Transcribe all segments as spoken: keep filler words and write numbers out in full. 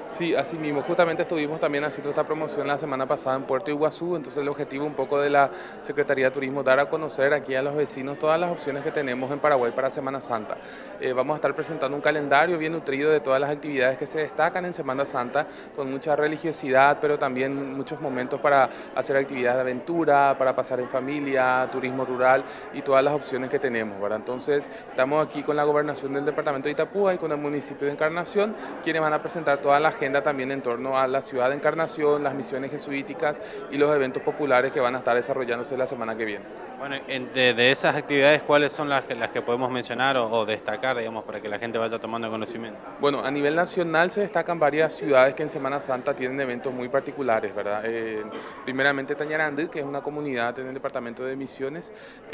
Sí, así mismo. Justamente estuvimos también haciendo esta promoción la semana pasada en Puerto Iguazú, entonces el objetivo un poco de la Secretaría de Turismo dar a conocer aquí a los vecinos todas las opciones que tenemos en Paraguay para Semana Santa. Eh, vamos a estar presentando un calendario bien nutrido de todas las actividades que se destacan en Semana Santa, con mucha religiosidad, pero también muchos momentos para hacer actividades de aventura, para pasar en familia, turismo rural y todas las opciones que tenemos, ¿verdad? Entonces, estamos aquí con la gobernación del departamento de Itapúa y con el municipio de Encarnación, quienes van a presentar toda la agenda también en torno a la ciudad de Encarnación, las misiones jesuíticas y los eventos populares que van a estar desarrollándose la semana que viene. Bueno, en- de, de esas actividades, ¿cuáles son las, que- las que podemos mencionar o, o destacar, digamos, para que la gente vaya tomando conocimiento? Bueno, a nivel nacional se destacan varias ciudades que en Semana Santa tienen eventos muy particulares, ¿verdad? Eh, primeramente Tañarandí, que es una comunidad en el departamento de Misiones,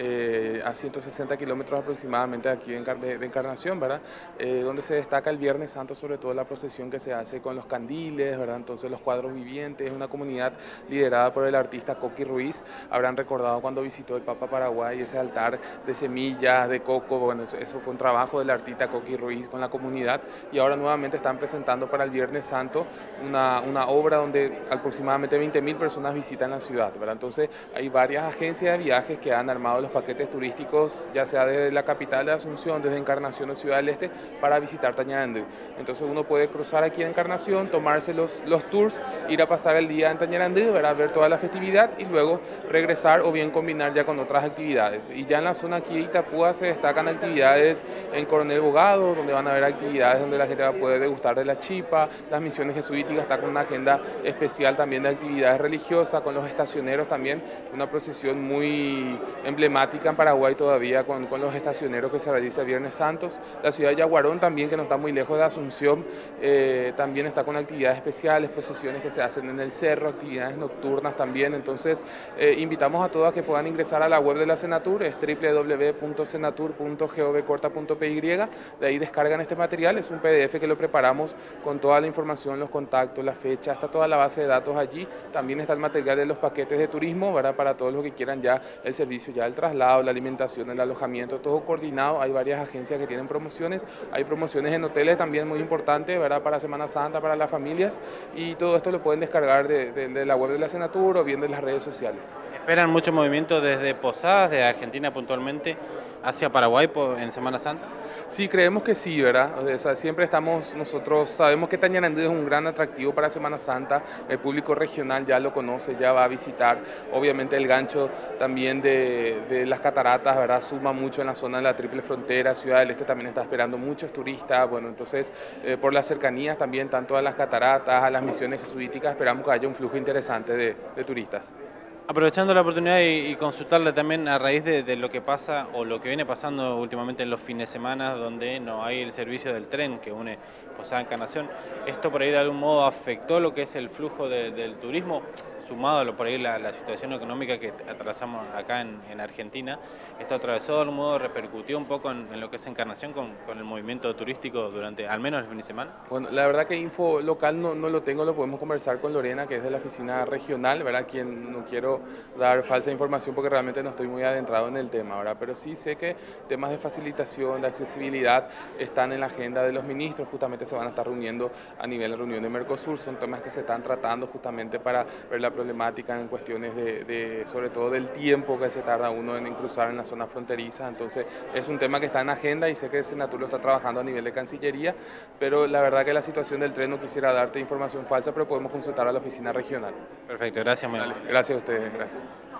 eh, a ciento sesenta kilómetros aproximadamente de aquí de, Encar- de- de Encarnación, ¿verdad? Eh, donde se destaca el Viernes Santo, sobre todo la procesión que se hace con los candiles, ¿verdad? Entonces los cuadros vivientes, es una comunidad liderada por el artista Coqui Ruiz. Habrán recordado cuando visitó el Papa Paraguay ese altar de semillas, de coco, bueno, eso, eso fue un trabajo del artista Coqui Ruiz con la comunidad, y ahora nuevamente están presentando para el Viernes Santo una, una obra donde aproximadamente veinte mil personas visitan la ciudad, ¿verdad? Entonces hay varias agencias de viajes que han armado los paquetes turísticos, ya sea desde la capital de Asunción, desde Encarnación o Ciudad del Este, para visitar Tañarandú. Entonces uno puede cruzar aquí en Encarnación, tomarse los, los tours, ir a pasar el día en Tañarandú, ¿verdad? Ver toda la festividad y luego regresar o bien combinar ya con otras actividades. Y ya en la zona aquí de Itapúa se destacan actividades en Coronel Bogado, donde van a haber actividades donde la gente va a poder degustar de la chipa, las misiones jesuíticas está con una agenda especial también de actividades religiosas, con los estacioneros también, una procesión muy emblemática en Paraguay todavía con, con los estacioneros que se realiza Viernes Santos. La ciudad de Yaguarón también, que no está muy lejos de Asunción, eh, también está con actividades especiales, procesiones que se hacen en el cerro, actividades nocturnas también. Entonces, eh, invitamos a todos a que puedan ingresar a la web de la Senatur, es doble u doble u doble u punto senatur punto gov corta punto p y, de ahí descargan este material, es un P D F que lo preparamos con toda la información, los contactos, la fecha, está toda la base de datos allí, también está el material de los paquetes de turismo, ¿verdad? Para todos los que quieran ya el servicio, ya el traslado, la alimentación, el alojamiento, todo coordinado. Hay varias agencias que tienen promociones, hay promociones en hoteles también muy importantes, ¿verdad? Para Semana Santa, para las familias, y todo esto lo pueden descargar de, de, de la web de la Senatur o bien de las redes sociales. ¿Esperan mucho movimiento desde Posadas, de Argentina puntualmente, hacia Paraguay por- en Semana Santa? Sí, creemos que sí, ¿verdad? O sea, siempre estamos, nosotros sabemos que Tañarandú es un gran atractivo para Semana Santa, el público regional ya lo conoce, ya va a visitar, obviamente el gancho también de, de las cataratas, ¿verdad? Suma mucho en la zona de la Triple Frontera, Ciudad del Este también está esperando muchos turistas, bueno, entonces eh, por las cercanías también, tanto a las cataratas, a las misiones jesuíticas, esperamos que haya un flujo interesante de, de turistas. Aprovechando la oportunidad y, y consultarle también a raíz de, de lo que pasa o lo que viene pasando últimamente en los fines de semana donde no hay el servicio del tren que une Posada a Encarnación, ¿esto por ahí de algún modo afectó lo que es el flujo de- del turismo? Sumado a lo, por ahí la, la situación económica que atravesamos acá en, en Argentina, ¿esto atravesó de algún modo, repercutió un poco en, en lo que es Encarnación con, con el movimiento turístico durante al menos el fin de semana? Bueno, la verdad que info local no, no lo tengo, lo podemos conversar con Lorena, que es de la oficina regional, ¿verdad? Quien no quiero dar falsa información porque realmente no estoy muy adentrado en el tema, ¿verdad? Pero sí sé que temas de facilitación, de accesibilidad están en la agenda de los ministros, justamente se van a estar reuniendo a nivel de reunión de Mercosur, son temas que se están tratando justamente para ver la problemática en cuestiones de, de sobre todo del tiempo que se tarda uno en cruzar en la zona fronteriza, entonces es un tema que está en agenda y sé que Senatur lo está trabajando a nivel de Cancillería, pero la verdad que la situación del tren no quisiera darte información falsa, pero podemos consultar a la oficina regional. Perfecto, gracias, muy Dale, amable. gracias a ustedes, gracias.